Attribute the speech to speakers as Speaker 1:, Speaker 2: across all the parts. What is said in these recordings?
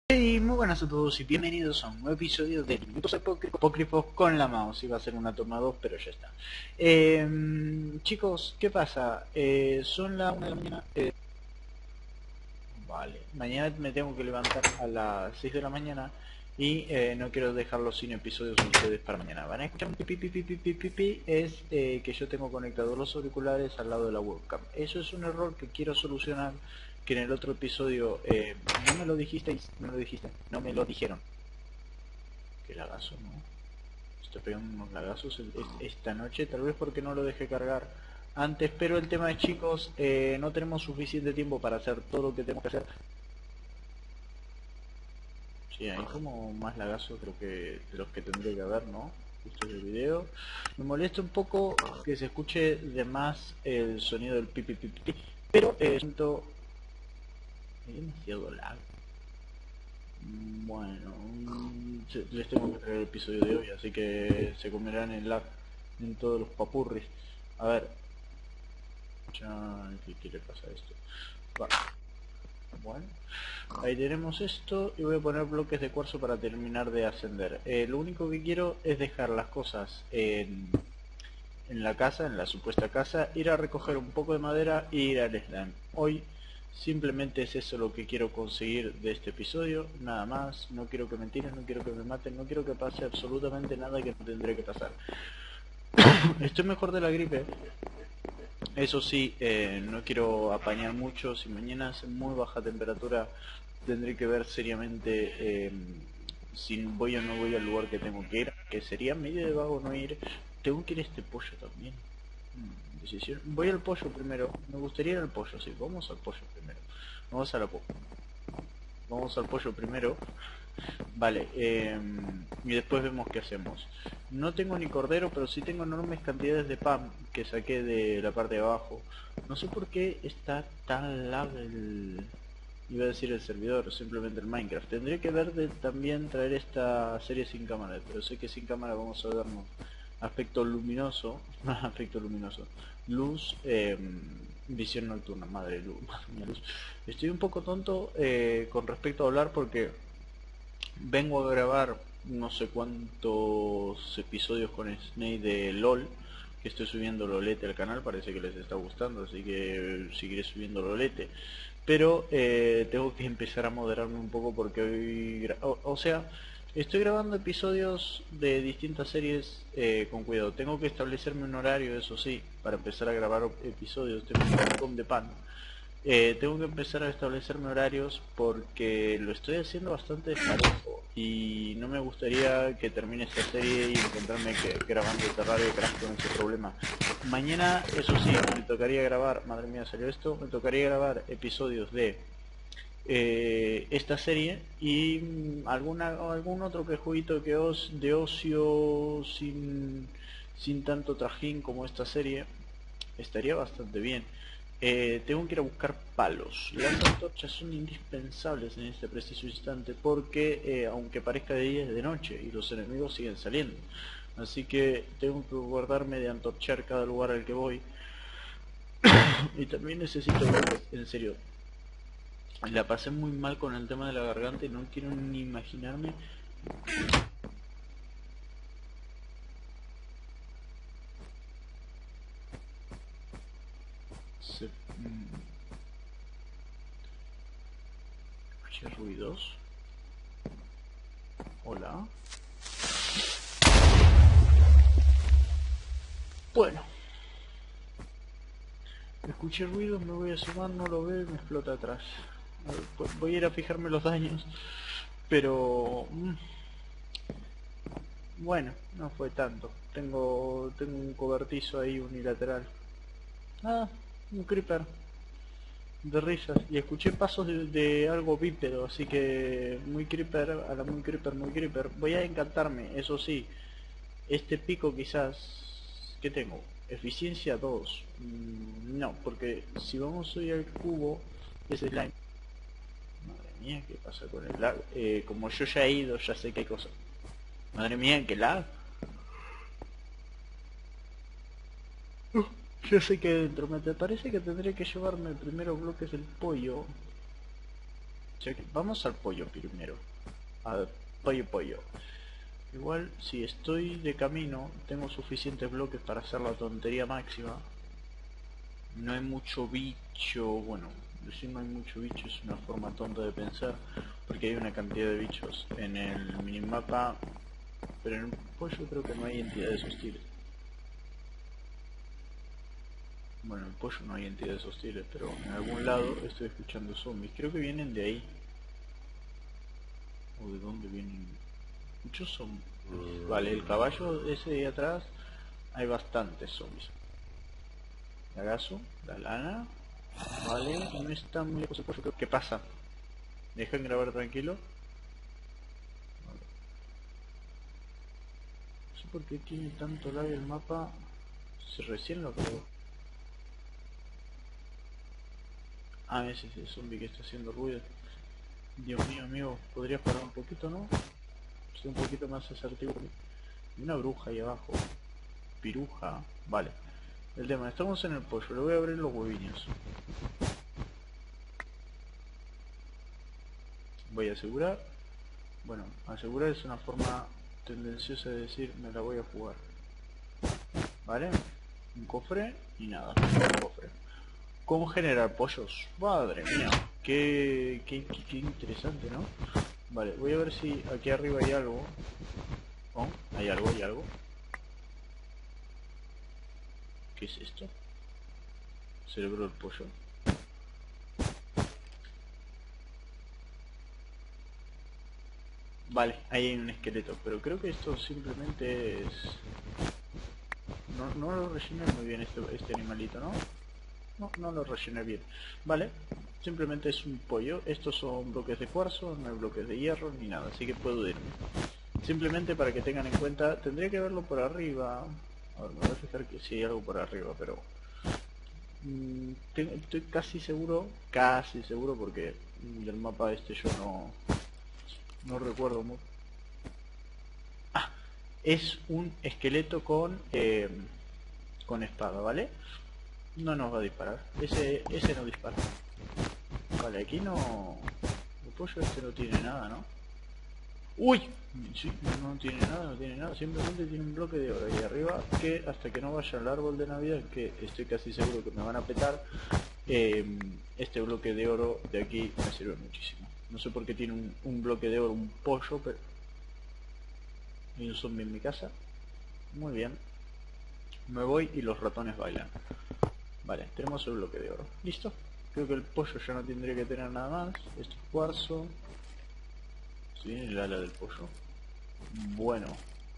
Speaker 1: Hey, muy buenas a todos y bienvenidos a un nuevo episodio de Minutos Apócrifos con la mouse. Iba a ser una toma 2, pero ya está. Chicos, ¿qué pasa? Son las 1 de la mañana. Vale, mañana me tengo que levantar a las 6 de la mañana y no quiero dejarlos sin episodios de ustedes para mañana. Van a escuchar un pipi pipi pipi pipi, es que yo tengo conectados los auriculares al lado de la webcam. Eso es un error que quiero solucionar, que en el otro episodio no me lo dijisteis, no me lo dijeron. Qué lagazo, ¿no? Estoy pegando unos lagazos esta noche, tal vez porque no lo dejé cargar antes, pero el tema es, chicos, no tenemos suficiente tiempo para hacer todo lo que tenemos que hacer. Sí, hay como más lagazos creo que de los que tendría que haber, ¿no? Justo el video. Me molesta un poco que se escuche de más el sonido del pipi pipi, pipi, pero siento... Hay demasiado lag. Bueno, les tengo que traer el episodio de hoy, así que se comerán el lag en todos los papurris. A ver, ¿qué le pasa a esto? Vale. Bueno, ahí tenemos esto y voy a poner bloques de cuarzo para terminar de ascender. Lo único que quiero es dejar las cosas en la casa, en la supuesta casa, ir a recoger un poco de madera e ir al slime. Hoy simplemente es eso lo que quiero conseguir de este episodio, nada más. No quiero que me tiren, no quiero que me maten, no quiero que pase absolutamente nada que no tendré que pasar. Estoy mejor de la gripe. Eso sí, no quiero apañar mucho. Si mañana hace muy baja temperatura, tendré que ver seriamente si voy o no voy al lugar que tengo que ir. Que sería medio de vago no ir. Tengo que ir a este pollo también. Decisión. Voy al pollo primero. Me gustaría ir al pollo, sí. Vamos al pollo primero. Vamos a la Vamos al pollo primero. Vale, y después vemos qué hacemos. No tengo ni cordero, pero sí tengo enormes cantidades de pan que saqué de la parte de abajo. No sé por qué está tan lag el... Iba a decir el servidor, simplemente el Minecraft. Tendría que ver de también traer esta serie sin cámara, pero sé que sin cámara vamos a darnos aspecto luminoso, aspecto luminoso, luz, visión nocturna, madre luz, madre mía, luz. Estoy un poco tonto con respecto a hablar porque vengo a grabar no sé cuántos episodios con Snake de LOL, que estoy subiendo Lolete al canal, parece que les está gustando, así que seguiré subiendo Lolete. Pero tengo que empezar a moderarme un poco porque hoy... O sea, estoy grabando episodios de distintas series con cuidado. Tengo que establecerme un horario, eso sí, para empezar a grabar episodios. Tengo un montón de pan. Tengo que empezar a establecerme horarios porque lo estoy haciendo bastante desparejo y no me gustaría que termine esta serie y encontrarme grabando Terraria Craft con ese problema. Mañana, eso sí, me tocaría grabar, madre mía salió esto, me tocaría grabar episodios de esta serie y algún otro que jueguito de ocio sin tanto trajín como esta serie. Estaría bastante bien. Tengo que ir a buscar palos. Las antorchas son indispensables en este preciso instante porque aunque parezca de día es de noche y los enemigos siguen saliendo. Así que tengo que guardarme de antorchar cada lugar al que voy. Y también necesito bloques, en serio. La pasé muy mal con el tema de la garganta y no quiero ni imaginarme. Se, Escuché ruidos. Hola. Bueno, escuché ruidos, me voy a sumar, no lo veo y me explota atrás. Pues voy a ir a fijarme los daños, pero bueno, no fue tanto. Tengo un cobertizo ahí unilateral. Ah, un creeper de risas. Y escuché pasos de algo bípedo, así que muy creeper, a la muy creeper, muy creeper. Voy a encantarme, eso sí. Este pico quizás... ¿Qué tengo? Eficiencia 2. No, porque si vamos hoy al cubo, es slime. Madre mía, ¿qué pasa con el lag? Como yo ya he ido, ya sé que hay cosas. Madre mía, ¿qué lag? Yo sé que dentro me parece que tendré que llevarme primero bloques del pollo. Vamos al pollo primero. Al pollo. Igual, si estoy de camino, tengo suficientes bloques para hacer la tontería máxima. No hay mucho bicho, bueno, decir no hay mucho bicho es una forma tonta de pensar, porque hay una cantidad de bichos en el minimapa, pero en el pollo creo que no hay entidades hostiles. Bueno, en el pollo no hay entidades hostiles, pero en algún lado estoy escuchando zombies. Creo que vienen de ahí. ¿O de dónde vienen? Muchos zombies. Vale, el caballo ese de atrás, hay bastantes zombies. Lagazo, la lana. Vale, no está muy lejos el pollo. ¿Qué pasa? ¿Me dejan grabar tranquilo? Vale. No sé por qué tiene tanto lag el mapa. Si recién lo creo. Ah, ese es el zombie que está haciendo ruido. Dios mío, amigo, ¿podrías parar un poquito, no? Soy un poquito más asertivo. Hay una bruja ahí abajo. Piruja. Vale. El tema, estamos en el pollo. Le voy a abrir los hueviños. Voy a asegurar. Bueno, asegurar es una forma tendenciosa de decir me la voy a jugar. ¿Vale? Un cofre y nada. Un cofre. ¿Cómo generar pollos? Madre mía. Qué interesante, ¿no? Vale, voy a ver si aquí arriba hay algo. Oh, hay algo. ¿Qué es esto? Cerebro del pollo. Vale, ahí hay un esqueleto, pero creo que esto simplemente es... No lo rellené muy bien este animalito, ¿no? No lo rellené bien. Vale, simplemente es un pollo. Estos son bloques de cuarzo, no hay bloques de hierro ni nada, así que puedo irme. Simplemente para que tengan en cuenta, tendría que verlo por arriba. A ver, me voy a fijar que sí hay algo por arriba, pero... estoy casi seguro porque del mapa este yo no recuerdo mucho. Ah, es un esqueleto con espada, ¿vale? No nos va a disparar, ese no dispara. Vale, aquí no... El pollo este no tiene nada, ¿no? ¡Uy! Sí, no tiene nada, simplemente tiene un bloque de oro ahí arriba que hasta que no vaya al árbol de Navidad, que estoy casi seguro que me van a petar, este bloque de oro de aquí me sirve muchísimo. No sé por qué tiene un bloque de oro, un pollo, pero... Hay un zombie en mi casa. Muy bien. Me voy y los ratones bailan. Vale, tenemos el bloque de oro. ¿Listo? Creo que el pollo ya no tendría que tener nada más. Esto es cuarzo. Si viene el ala del pollo. Bueno,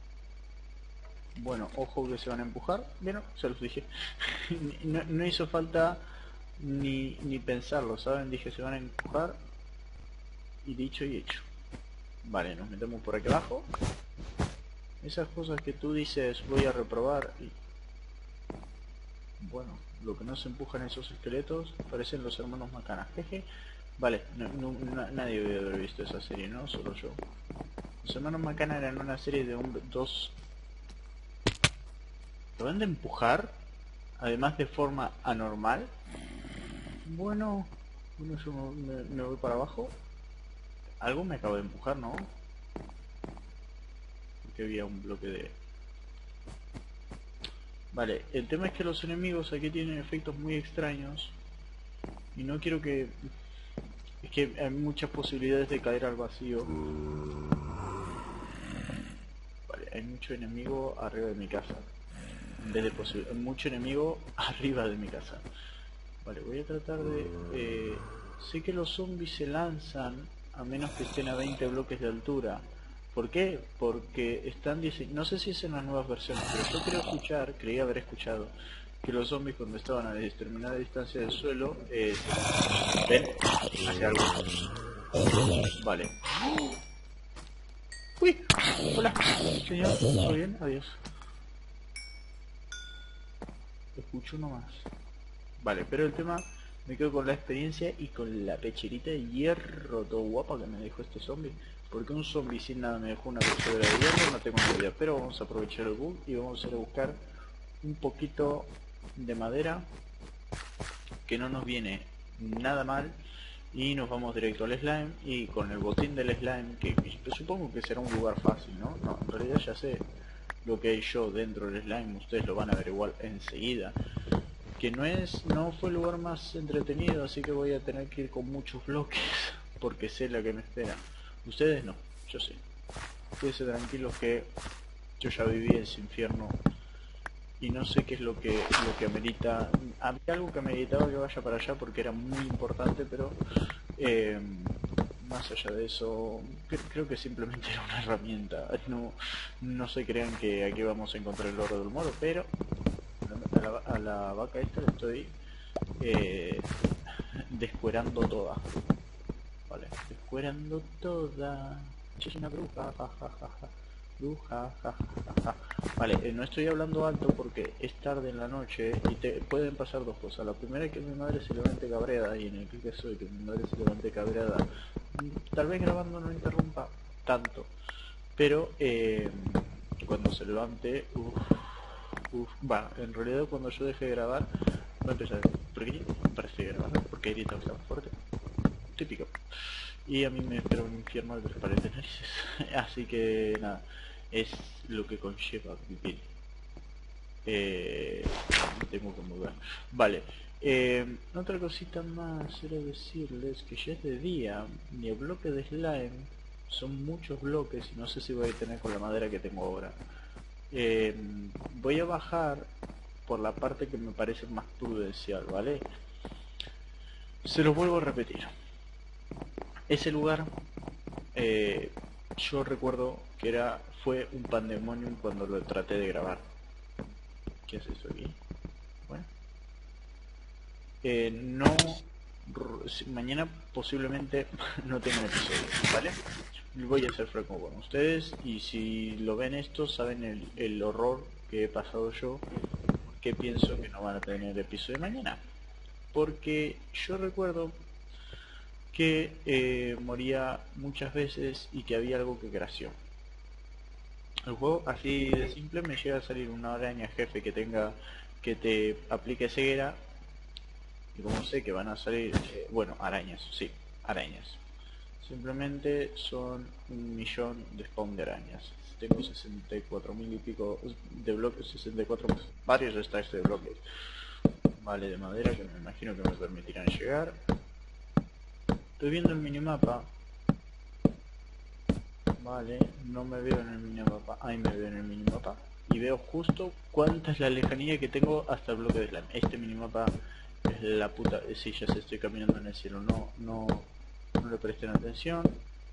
Speaker 1: ojo que se van a empujar. Bueno, se los dije. No hizo falta ni pensarlo, ¿saben? Dije se van a empujar. Y dicho y hecho. Vale, nos metemos por aquí abajo. Esas cosas que tú dices voy a reprobar y... Bueno, lo que no se empujan esos esqueletos parecen los hermanos Macana. Jeje. Vale, nadie debe haber visto esa serie, ¿no? Solo yo. Los hermanos Macana eran una serie de dos... ¿Lo van a empujar? Además de forma anormal. Bueno, yo me voy para abajo. Algo me acabo de empujar, ¿no? Porque había un bloque de... Vale, el tema es que los enemigos aquí tienen efectos muy extraños. Y no quiero que... Es que hay muchas posibilidades de caer al vacío. Vale, hay mucho enemigo arriba de mi casa. En vez de mucho enemigo arriba de mi casa. Vale, voy a tratar de... sé que los zombies se lanzan a menos que estén a 20 bloques de altura. ¿Por qué? Porque están diseñados... No sé si es en las nuevas versiones, pero yo creí haber escuchado que los zombies cuando estaban a determinada distancia del suelo... ¿Ven? Hace algo. Vale. ¡Uy! Hola, señor. ¿Todo bien? Adiós. Escucho nomás. Vale, pero el tema... Me quedo con la experiencia y con la pecherita de hierro todo guapa que me dejó este zombie. Porque un zombie sin nada me dejó una pechera de hierro, no tengo ni idea. Pero vamos a aprovechar el bug y vamos a ir a buscar un poquito de madera. Que no nos viene nada mal. y nos vamos directo al slime, y con el botín del slime, que supongo que será un lugar fácil, ¿no? No, en realidad ya sé lo que hay yo dentro del slime, ustedes lo van a averiguar enseguida. Que no fue el lugar más entretenido, así que voy a tener que ir con muchos bloques, porque sé la que me espera. Ustedes no, yo sé. Quédense tranquilos que yo ya viví ese infierno y no sé qué es lo que amerita. Había algo que ameritaba que vaya para allá porque era muy importante, pero más allá de eso, creo que simplemente era una herramienta. No se crean que aquí vamos a encontrar el oro del moro, pero a la vaca esta le estoy descuerando toda. Vale, descuerando toda. Es una bruja, jajaja. Bruja, jajaja. Vale, no estoy hablando alto porque es tarde en la noche y pueden pasar dos cosas. La primera es que mi madre se levante cabreada, y en el que soy que mi madre se levante cabreada, tal vez grabando no interrumpa tanto, pero cuando se levante, va, en realidad cuando yo deje de grabar va a empezar a decir, ¿por qué parece de grabar? Porque grita tan fuerte. Típico. Y a mí me espera un infierno de transparentes narices. Así que nada, es lo que conlleva vivir. Tengo que mudar. Vale. Otra cosita más era decirles que ya es de día. Y el bloque de slime son muchos bloques y no sé si voy a tener con la madera que tengo ahora. Voy a bajar por la parte que me parece más prudencial, ¿vale? Se los vuelvo a repetir. Ese lugar, yo recuerdo que fue un pandemonium cuando lo traté de grabar. ¿Qué es eso aquí? Bueno. Mañana posiblemente no tenga episodio, ¿vale? Voy a ser franco con ustedes y si lo ven esto saben el horror que he pasado yo, que pienso que no van a tener episodio mañana. Porque yo recuerdo que moría muchas veces y que había algo que creció. El juego así de simple me llega a salir una araña jefe que te aplique ceguera, y como sé que van a salir, bueno, arañas, sí, arañas. Simplemente son 1.000.000 de spawn de arañas. Tengo 64.000 y pico de bloques, 64 varios stacks de bloques. Vale, de madera que me imagino que me permitirán llegar. Estoy viendo el minimapa. Vale, no me veo en el minimapa. Ahí me veo en el minimapa. Y veo justo cuánta es la lejanía que tengo hasta el bloque de slime. Este minimapa es la puta. Sí, ya se estoy caminando en el cielo. No le presten atención.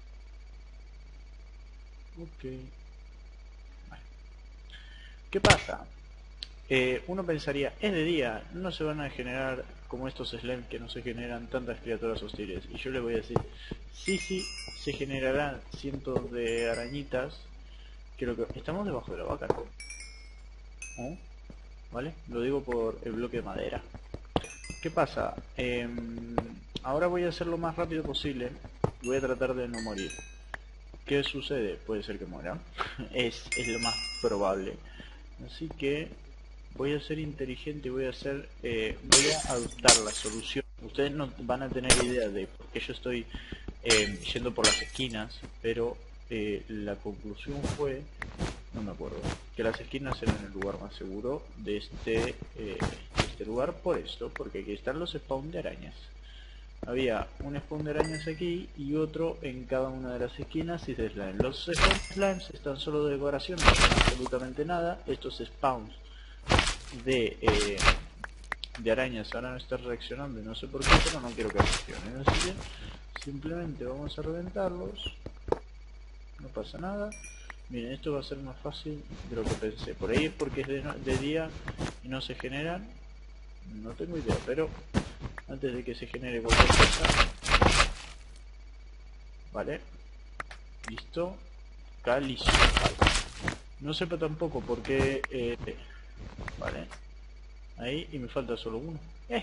Speaker 1: Ok. Vale. ¿Qué pasa? Uno pensaría, es de día, no se van a generar como estos slime que no se generan tantas criaturas hostiles. Y yo les voy a decir, sí, se generarán cientos de arañitas. Creo que estamos debajo de la vaca, ¿no? ¿Oh? ¿Vale? Lo digo por el bloque de madera. ¿Qué pasa? Ahora voy a hacer lo más rápido posible. Voy a tratar de no morir. ¿Qué sucede? Puede ser que muera. es lo más probable. Así que voy a ser inteligente y voy a adoptar la solución. Ustedes no van a tener idea de por qué yo estoy yendo por las esquinas, pero la conclusión fue, no me acuerdo, que las esquinas eran el lugar más seguro de este lugar por esto, porque aquí están los spawn de arañas. Había un spawn de arañas aquí y otro en cada una de las esquinas y de slime. Los spawn slimes están solo de decoración, no hacen absolutamente nada. Estos spawns de arañas ahora no están reaccionando y no sé por qué, pero no quiero que reaccionen, así que simplemente vamos a reventarlos. No pasa nada. Miren, esto va a ser más fácil de lo que pensé. Por ahí es porque es de día y no se generan. No tengo idea, pero antes de que se genere cualquier cosa. Vale. Listo. Listo. Vale. No sepa tampoco por qué. Vale. Ahí, y me falta solo uno.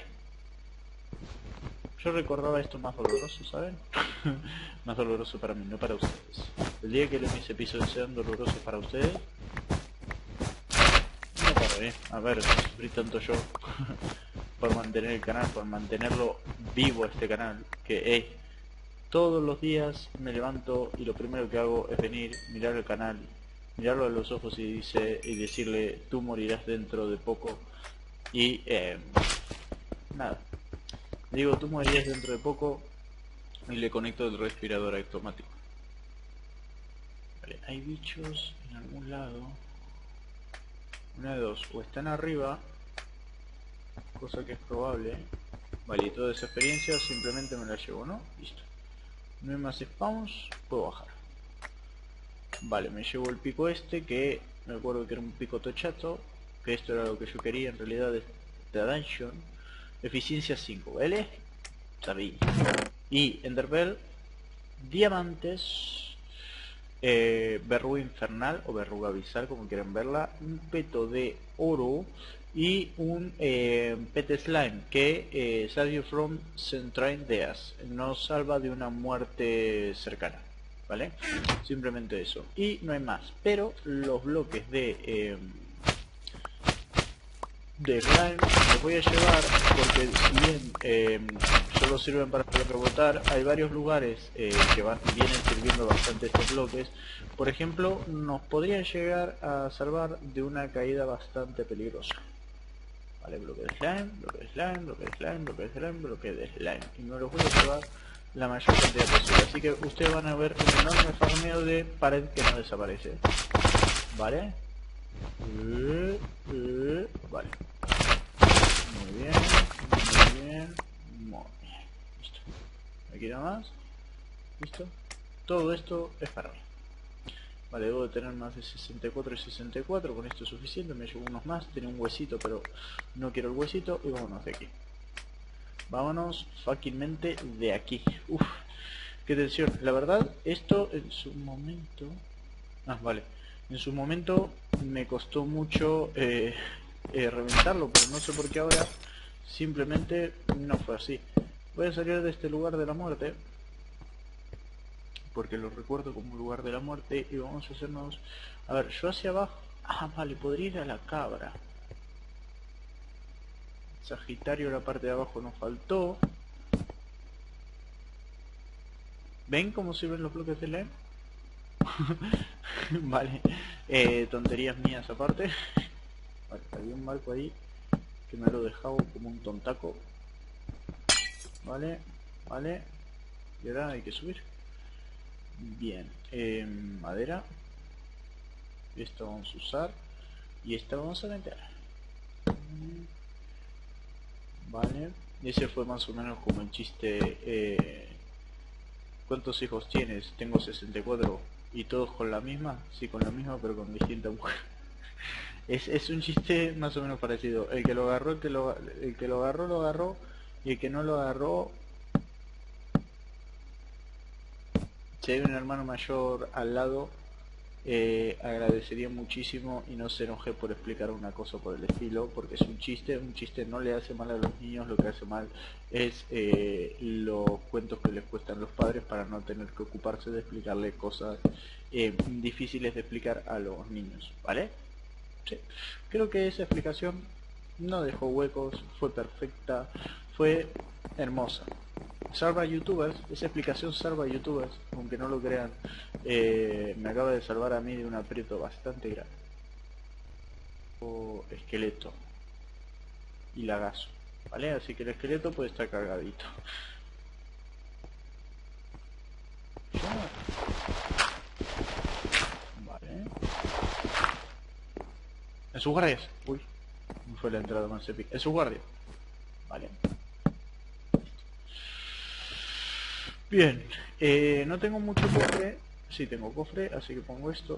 Speaker 1: Yo recordaba esto más doloroso, ¿saben? Más doloroso para mí, no para ustedes. El día que mis episodios sean dolorosos para ustedes, no pararé. A ver, sufrí tanto yo. por mantener el canal, por mantenerlo vivo este canal, que todos los días me levanto y lo primero que hago es venir, mirar el canal, mirarlo a los ojos y decirle tú morirás dentro de poco y nada, digo tú morirás dentro de poco y le conecto el respirador automático. Vale, hay bichos en algún lado. Una de dos, o están arriba, cosa que es probable. Vale, y toda esa experiencia simplemente me la llevo, ¿no? Listo. No hay más spawns, puedo bajar. Vale, me llevo el pico este, que me acuerdo que era un pico tochato, que esto era lo que yo quería en realidad de esta dungeon. Eficiencia 5, ¿vale? Está bien. Y Enderpearl, diamantes, verruga infernal o verruga abisal, como quieran verla, un peto de oro y un pet slime que save you from centrain death, nos salva de una muerte cercana, ¿vale? Simplemente eso y no hay más, pero los bloques de slime los voy a llevar porque si bien solo sirven para rebotar, hay varios lugares que vienen sirviendo bastante estos bloques. Por ejemplo, nos podrían llegar a salvar de una caída bastante peligrosa. Vale, bloque de slime, bloque de slime, bloque de slime, bloque de slime, bloque de slime. Y me los voy a llevar la mayor cantidad posible. Así que ustedes van a ver un enorme farmeo de pared que no desaparece. Vale. Vale. Muy bien, muy bien, muy bien. Listo. Aquí nada más. Listo. Todo esto es para mí. Vale, debo de tener más de 64 y 64. Con esto es suficiente. Me llevo unos más. Tiene un huesito, pero no quiero el huesito. Y vámonos de aquí. Vámonos fuckingmente de aquí. Uf, qué tensión. La verdad, esto en su momento... Ah, vale. En su momento me costó mucho reventarlo, pero no sé por qué ahora simplemente no fue así. Voy a salir de este lugar de la muerte, porque lo recuerdo como un lugar de la muerte, y vamos a hacernos... A ver, yo hacia abajo... Ah, vale, podría ir a la cabra. Sagitario, la parte de abajo nos faltó. ¿Ven cómo sirven los bloques de LED? Vale, tonterías mías aparte. Vale, había un marco ahí que me lo dejaba como un tontaco. Vale, vale. Y ahora hay que subir. Bien, madera. Esto vamos a usar. Y esta vamos a meter. Vale. Ese fue más o menos como el chiste. ¿Cuántos hijos tienes? Tengo 64. ¿Y todos con la misma? Sí, con la misma, pero con distinta mujer. Es un chiste más o menos parecido. El que lo agarró, el que lo agarró, lo agarró. Y el que no lo agarró... Si hay un hermano mayor al lado, agradecería muchísimo y no se enoje por explicar una cosa por el estilo, porque es un chiste no le hace mal a los niños, lo que hace mal es los cuentos que les cuestan los padres para no tener que ocuparse de explicarle cosas difíciles de explicar a los niños, ¿vale? Sí. Creo que esa explicación no dejó huecos, fue perfecta, fue hermosa. Salva youtubers, esa explicación salva youtubers, aunque no lo crean, me acaba de salvar a mí de un aprieto bastante grande. O esqueleto y lagazo, ¿vale? Así que el esqueleto puede estar cargadito. Vale. En sus guardias. Uy, no fue la entrada más épica. En sus guardias. Vale. Bien, no tengo mucho cofre. Sí tengo cofre, así que pongo esto,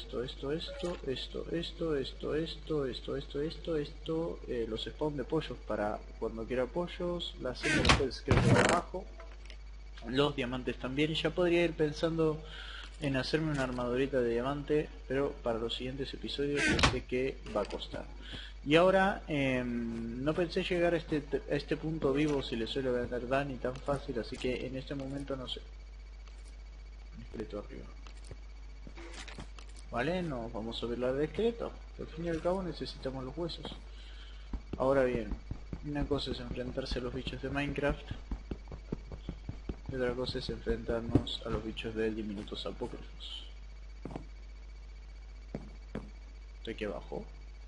Speaker 1: los spawn de pollos para cuando quiera pollos, las emeralds que por abajo, los diamantes también, y ya podría ir pensando en hacerme una armadurita de diamante, pero para los siguientes episodios sé que va a costar. Y ahora, no pensé llegar a este punto vivo si le suele vender Dani tan fácil, así que en este momento no sé. Un esqueleto arriba. Vale, nos vamos a ver la de esqueleto. Al fin y al cabo necesitamos los huesos. Ahora bien, Una cosa es enfrentarse a los bichos de Minecraft. Y otra cosa es enfrentarnos a los bichos de diminutos apócrifos. Estoy aquí abajo.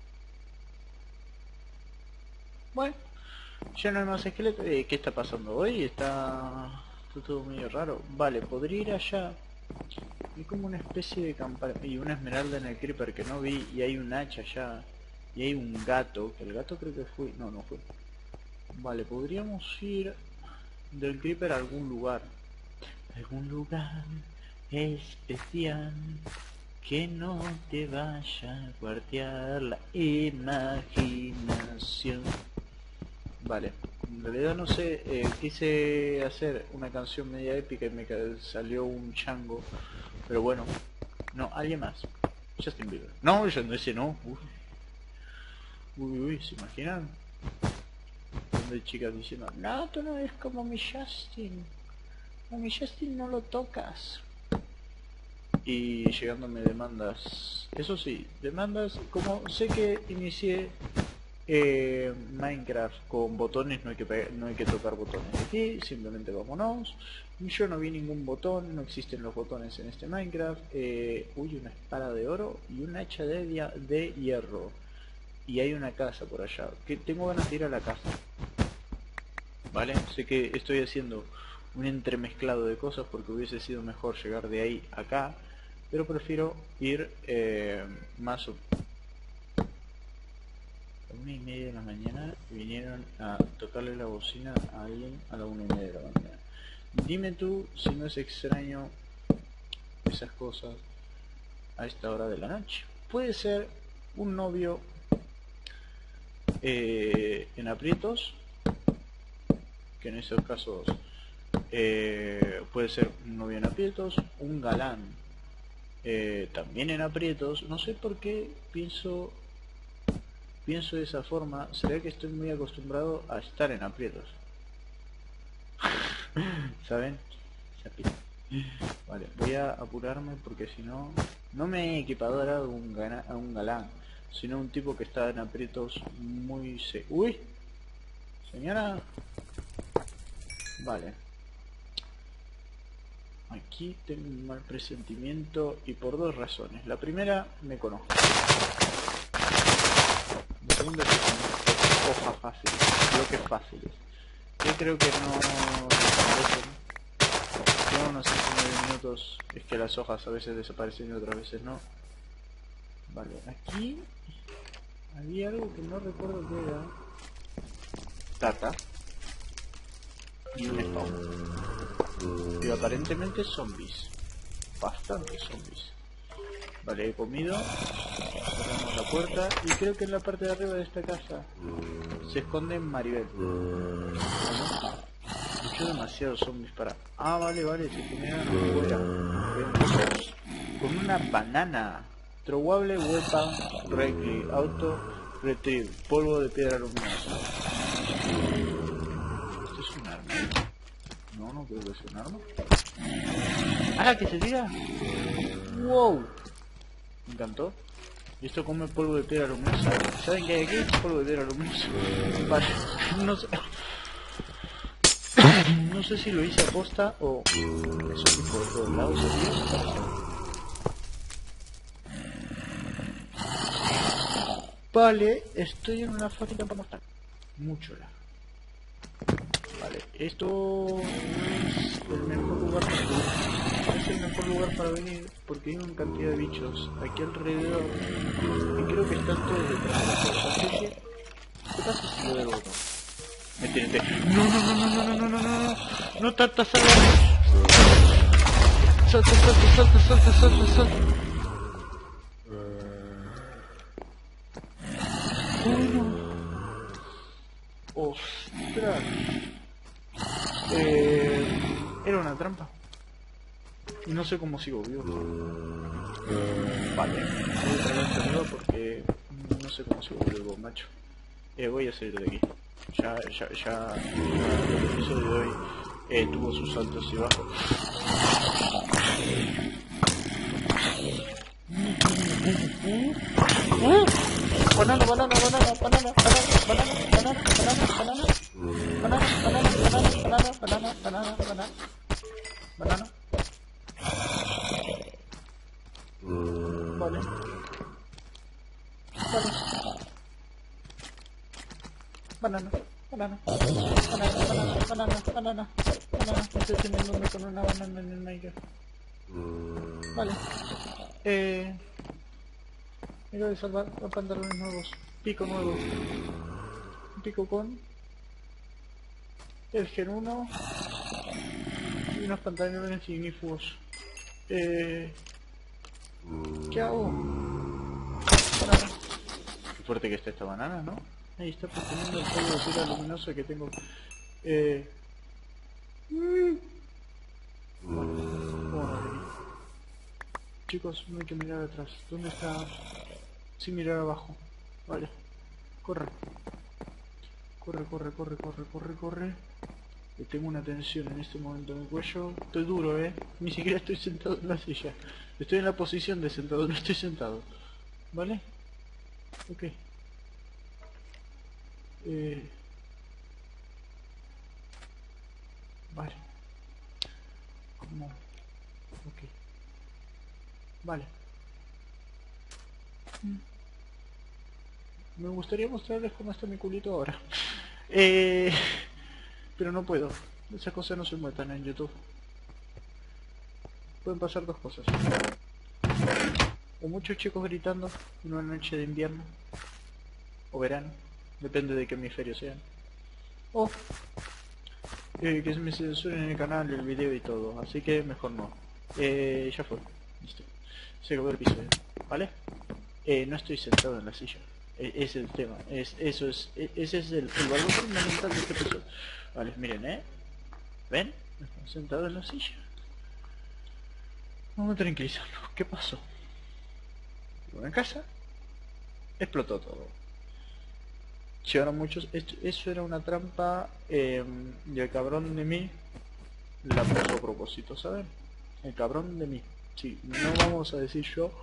Speaker 1: Bueno, ya no hay más esqueletos. ¿Qué está pasando hoy? Está todo medio raro. Vale, podría ir allá. Hay como una especie de campana y una esmeralda en el creeper que no vi. Y hay un hacha allá. Y hay un gato, que el gato creo que fue... No, no fue. Vale, podríamos ir del creeper a algún lugar. Algún lugar especial que no te vaya a cuartear la imaginación. Vale, en realidad no sé, quise hacer una canción media épica y me salió un chango. Pero bueno, no, alguien más. Justin Bieber. No, yo no, ese no. Uy, ¿se imaginan? Donde hay chicas diciendo, no, tú no eres como mi Justin. A mi Justin no lo tocas. Y llegándome demandas. Eso sí, demandas, como sé que inicié Minecraft con botones, no hay que tocar botones aquí, simplemente vámonos. Yo no vi ningún botón, no existen los botones en este Minecraft. Uy, una espada de oro y un hacha de hierro. Y hay una casa por allá, que tengo ganas de ir a la casa. Vale, sé que estoy haciendo un entremezclado de cosas porque hubiese sido mejor llegar de ahí a acá, pero prefiero ir más o... A 1:30 de la mañana vinieron a tocarle la bocina a alguien a la 1:30 de la mañana. Dime tú si no es extraño esas cosas a esta hora de la noche. Puede ser un novio en aprietos, que en esos casos puede ser un novio en aprietos, un galán también en aprietos. No sé por qué pienso de esa forma. Será que estoy muy acostumbrado a estar en aprietos. ¿Saben? Vale, voy a apurarme porque si no, no me he equipado ahora a un galán, sino un tipo que está en aprietos muy... ¡Uy! Señora. Vale. Aquí tengo un mal presentimiento y por dos razones. La primera, me conozco. La segunda es que son hojas fáciles, bloques fáciles. Yo creo que no desaparecen. Llevan unos 5 minutos. Es que las hojas a veces desaparecen y otras veces no. Vale, aquí había algo que no recuerdo qué era. Tata. Y un spawn. Y aparentemente zombies. Bastantes zombies. Vale, he comido. Cerramos la puerta. Y creo que en la parte de arriba de esta casa se esconde Maribel. Mucho demasiados zombies para... Ah, vale, se comieron afuera. Con una banana. Throwable weapon regularly. Auto retrieve. Polvo de piedra luminosa. ¿Esto es un arma? No, no creo que sea un arma. ¡Ah, que se tira! ¡Wow! Me encantó. Y esto come polvo de piedra luminosa. ¿Saben qué hay aquí? Polvo de piedra luminosa. Vale, no sé. No sé si lo hice a posta o eso sí por todos lados. Vale, estoy en una fábrica para mostrar. Mucho lag. Vale, esto es el mejor lugar para venir. Es el mejor lugar para venir porque hay una cantidad de bichos aquí alrededor y creo que están todos detrás de la puerta. Así que, ¿qué pasa si lo del botón? Me tiene... No, Tata, sálvame. Salta. Bueno. Ostras. Era una trampa. Y no sé cómo sigo vivo. Vale. Voy a traer este nuevo porque no sé cómo sigo vivo, macho. Voy a salir de aquí. Ya el episodio de hoy tuvo sus altos y bajos. banana, banana, banana, banana, banana, banana, banana, banana, banana, banana, banana, banana, banana, banana, banana. Vale. Vale. Banana, banana, banana, banana, banana, banana, banana. Estoy teniéndome con una banana en el medio. Vale. Mira de salvar los pantalones nuevos. Pico nuevo. Pico con el Gen 1 y unos pantalones ignífugos. ¿Qué hago? Banana. Qué fuerte que está esta banana, ¿no? Ahí está proponiendo el polvo de tela luminosa que tengo. Bueno, chicos, no hay que mirar atrás. ¿Dónde está? Sin mirar abajo. Vale. Corre. Corre, corre, corre, corre, corre, corre. Tengo una tensión en este momento en el cuello. Estoy duro, Ni siquiera estoy sentado en la silla. Estoy en la posición de sentado, no estoy sentado. ¿Vale? Ok. Vale. ¿Cómo? Ok. Vale. Me gustaría mostrarles cómo está mi culito ahora. Pero no puedo. Esas cosas no se muestran en YouTube. Pueden pasar dos cosas. O muchos chicos gritando en una noche de invierno. O verano. Depende de qué hemisferio sean. O que se me censuren en el canal, el video y todo. Así que mejor no. Ya fue. Listo. Se acabó el episodio. ¿Vale? No estoy sentado en la silla. Es el tema. Ese es el valor fundamental de este episodio. Vale, miren, ¿ven? Estoy sentado en la silla. Vamos a tranquilizarnos. ¿Qué pasó? En casa explotó todo. Llegaron muchos. Eso era una trampa. Y el cabrón de mí la puso a propósito, ¿saben? El cabrón de mí. Sí, no vamos a decir yo.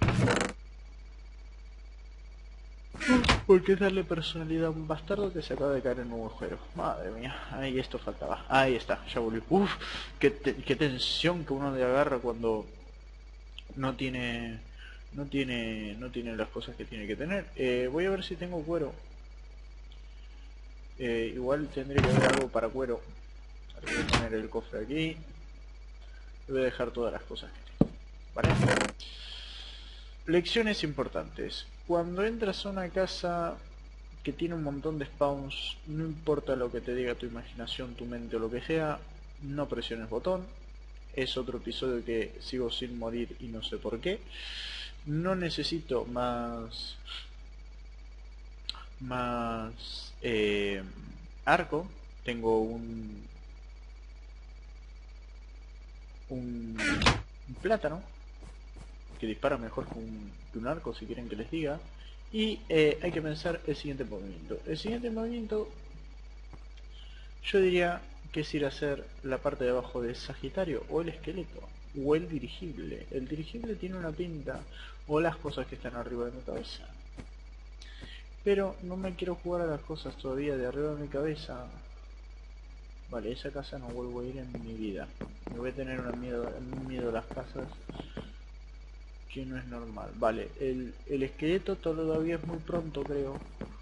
Speaker 1: Porque es darle personalidad a un bastardo que se acaba de caer en un agujero. Madre mía, ahí esto faltaba. Ahí está, ya volvió. Uf, qué tensión que uno le agarra cuando no tiene las cosas que tiene que tener. Voy a ver si tengo cuero. Igual tendría que haber algo para cuero. Voy a poner el cofre aquí. Voy a dejar todas las cosas que tengo. ¿Vale? Lecciones importantes. Cuando entras a una casa que tiene un montón de spawns, no importa lo que te diga tu imaginación, tu mente o lo que sea, no presiones botón. Es otro episodio que sigo sin morir y no sé por qué. No necesito más arco. Tengo un plátano que dispara mejor que un arco, si quieren que les diga. Y hay que pensar el siguiente movimiento. El siguiente movimiento yo diría que es ir a hacer la parte de abajo de Sagitario, o el esqueleto, o el dirigible. El dirigible tiene una pinta, o las cosas que están arriba de mi cabeza. Pero no me quiero jugar a las cosas todavía de arriba de mi cabeza. Vale, esa casa no vuelvo a ir en mi vida. Me voy a tener un miedo a las casas que no es normal. Vale, el esqueleto todavía es muy pronto, creo.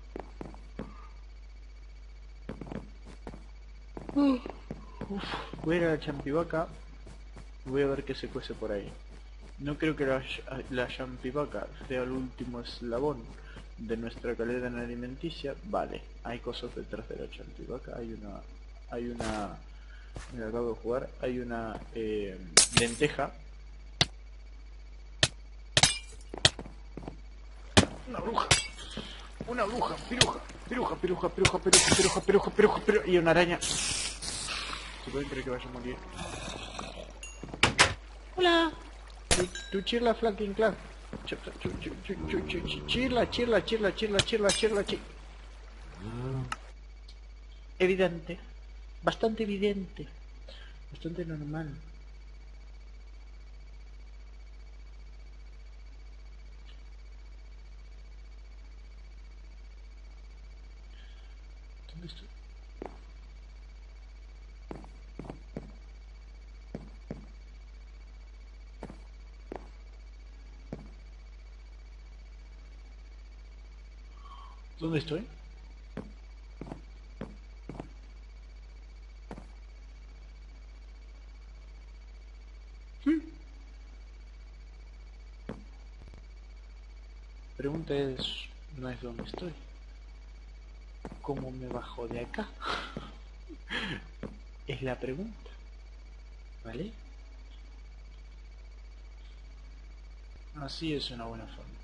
Speaker 1: Voy a ir a la champivaca. Voy a ver qué se cuece por ahí. No creo que la champivaca sea el último eslabón de nuestra cadena alimenticia. Vale, hay cosas detrás de la champivaca. Hay una me acabo de jugar. Hay una lenteja. Una bruja, piruja, y una araña. ¿Se pueden creer que vaya a morir? Hola. Tu chirla flanking clan. Chirla. Evidente. Bastante evidente. Bastante normal. ¿Dónde estoy? ¿Dónde estoy? Pregunta es, no es dónde estoy. ¿Cómo me bajo de acá? Es la pregunta, ¿vale? Así es una buena forma.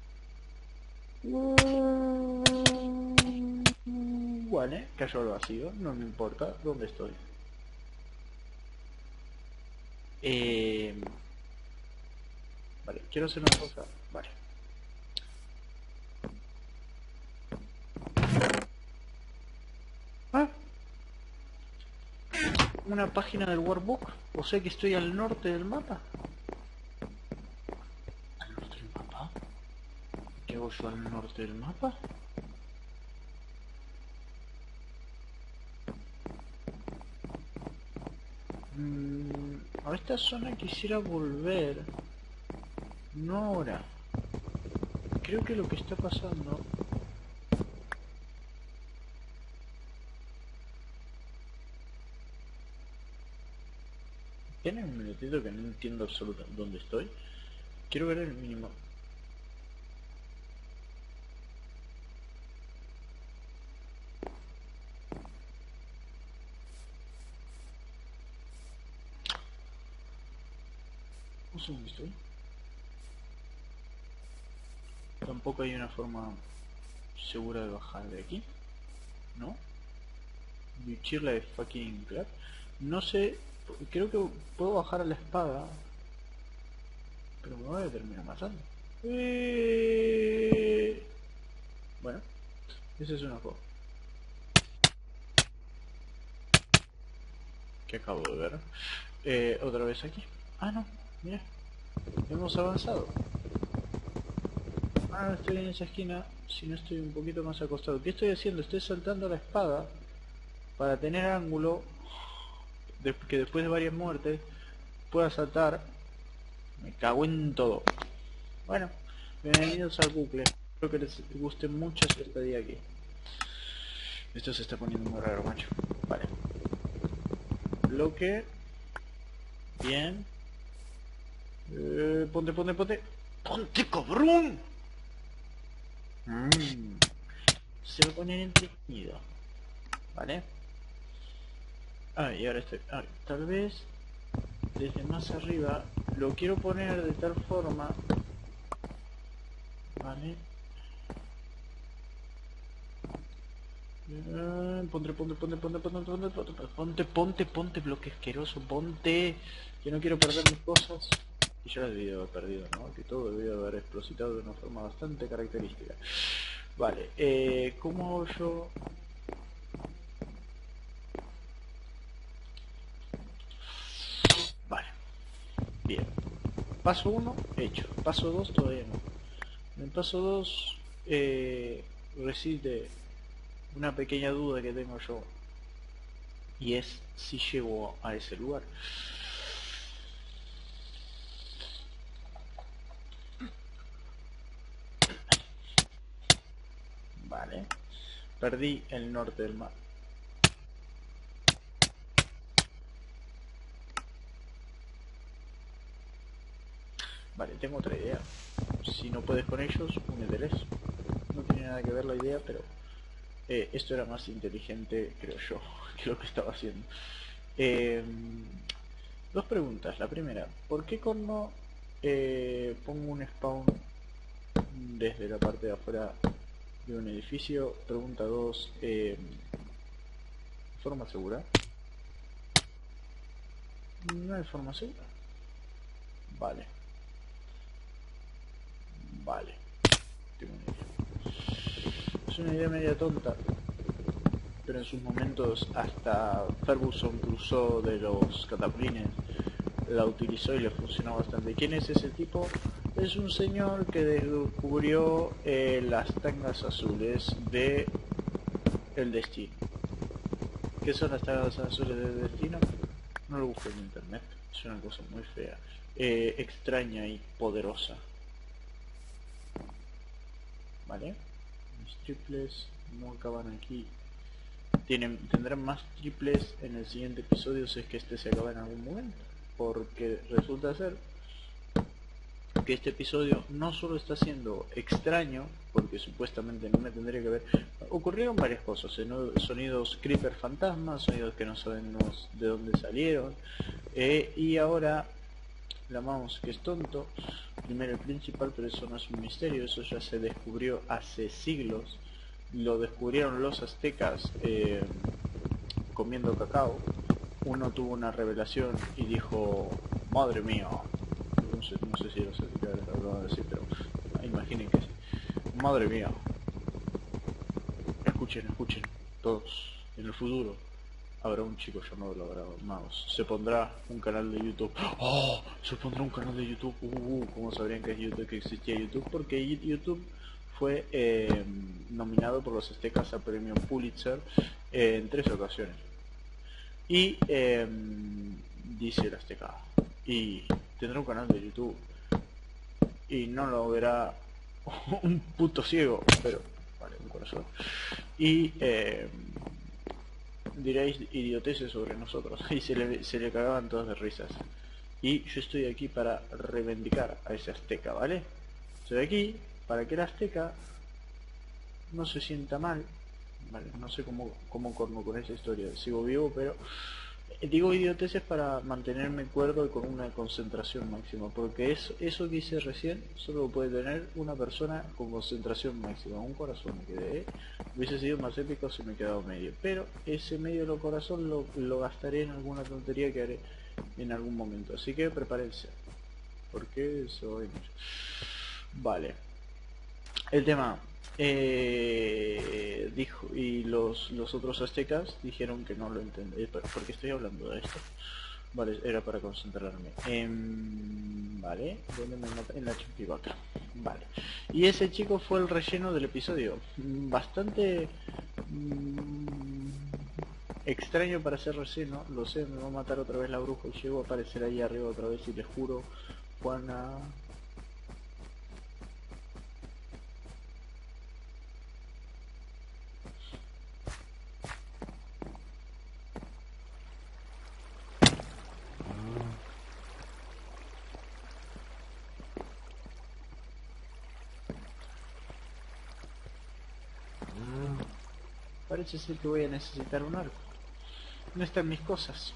Speaker 1: Vale, cayó al vacío, no me importa dónde estoy. Vale, quiero hacer una cosa. Vale. Ah, una página del workbook. O sea que estoy al norte del mapa. ¿Al norte del mapa? ¿Qué hago yo al norte del mapa? A esta zona quisiera volver. No ahora. Creo que lo que está pasando... ¿Tienen un minutito que no entiendo absolutamente dónde estoy? Quiero ver el mínimo. Un segundo estoy. Tampoco hay una forma segura de bajar de aquí, ¿no? Bichirla de fucking clap. No sé, creo que puedo bajar a la espada, pero me voy a terminar matando. Bueno, ese es una cosa que acabo de ver. Otra vez aquí. Ah, no, mira, hemos avanzado. Ah, estoy en esa esquina, si no estoy un poquito más acostado. ¿Qué estoy haciendo? Estoy saltando la espada para tener ángulo, que después de varias muertes pueda saltar. Me cago en todo. Bueno, bienvenidos al bucle. Espero que les guste mucho esta estadía aquí. Esto se está poniendo muy raro, macho. Vale. Bloque. Bien. Ponte, ponte, ponte. ¡Ponte, cabrón! Se va a poner entretenido. Vale. Ah, y ahora estoy... Ah, tal vez desde más arriba lo quiero poner de tal forma... Vale. Ponte, ponte, ponte, ponte, ponte, ponte, ponte, ponte, ponte, ponte, bloque asqueroso, ponte. Yo no quiero perder mis cosas. Y yo las debí de haber perdido, ¿no? Que todo debió de haber explositado de una forma bastante característica. Vale, ¿cómo hago yo? Vale, bien. Paso 1, hecho. Paso 2, todavía no. En el paso 2 reside una pequeña duda que tengo yo. Y es si llego a ese lugar. Vale. Perdí el norte del mar. Vale, tengo otra idea. Si no puedes con ellos, úneteles. No tiene nada que ver la idea, pero esto era más inteligente, creo yo, que lo que estaba haciendo. Dos preguntas. La primera, ¿por qué no pongo un spawn desde la parte de afuera de un edificio? Pregunta 2, ¿forma segura? No hay forma segura. Vale. Vale. Tengo una idea. Es una idea media tonta, pero en sus momentos hasta Ferguson Crusoe de los cataplines la utilizó y le funcionó bastante. ¿Quién es ese tipo? Es un señor que descubrió las tangas azules de el destino. ¿Qué son las tablas azules del destino? No lo busco en internet, es una cosa muy fea, extraña y poderosa. Vale, mis triples no acaban aquí. Tendrán más triples en el siguiente episodio si es que este se acaba en algún momento, porque resulta ser que este episodio no solo está siendo extraño, porque supuestamente no me tendría que ver, ocurrieron varias cosas, sonidos creeper fantasmas, sonidos que no sabemos de dónde salieron, y ahora la mouse que es tonto, primero el principal, pero eso no es un misterio, eso ya se descubrió hace siglos, lo descubrieron los aztecas comiendo cacao. Uno tuvo una revelación y dijo, madre mía, no sé si los aztecas lo van a decir, pero imaginen que sí, madre mía, escuchen, todos, en el futuro habrá un chico llamado Labrado Mouse. Se pondrá un canal de YouTube. ¡Oh! Se pondrá un canal de YouTube. ¿Cómo sabrían que es YouTube, que existía YouTube? Porque YouTube fue nominado por los aztecas a premio Pulitzer en 3 ocasiones. Y dice el azteca, y tendrá un canal de YouTube. Y no lo verá un puto ciego, pero vale, un corazón. Y diréis idioteces sobre nosotros, y se le cagaban todas de risas. Y yo estoy aquí para reivindicar a ese azteca, ¿vale? Estoy aquí para que el azteca no se sienta mal, ¿vale? No sé cómo corno con esa historia, sigo vivo, pero digo idioteces para mantenerme cuerdo y con una concentración máxima, porque eso que hice recién solo lo puede tener una persona con concentración máxima. Un corazón me quedé, hubiese sido más épico si me he quedado medio, pero ese medio de corazón lo gastaré en alguna tontería que haré en algún momento, así que prepárense, porque eso hay mucho. Vale, el tema dijo, y los otros aztecas dijeron que no lo entendí. ¿Por qué estoy hablando de esto? Vale, era para concentrarme. Vale, ¿dónde me mata? En la chimpivaca. Vale, y ese chico fue el relleno del episodio. Bastante extraño para ser relleno, lo sé, me va a matar otra vez la bruja y llego a aparecer ahí arriba otra vez y les juro, Juana... Parece ser que voy a necesitar un arco. No están mis cosas.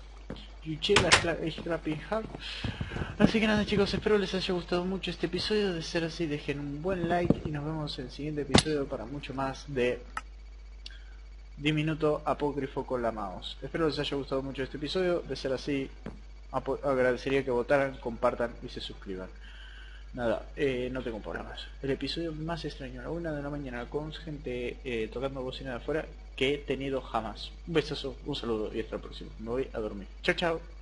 Speaker 1: Así que nada chicos, espero les haya gustado mucho este episodio. De ser así, dejen un buen like y nos vemos en el siguiente episodio para mucho más de Diminuto Apócrifo con la mouse. Espero les haya gustado mucho este episodio. De ser así, agradecería que votaran, compartan y se suscriban. Nada, no tengo problemas. El episodio más extraño a la 1 de la mañana con gente tocando bocina de afuera que he tenido jamás. Un besazo, un saludo y hasta el próximo. Me voy a dormir. Chao, chao.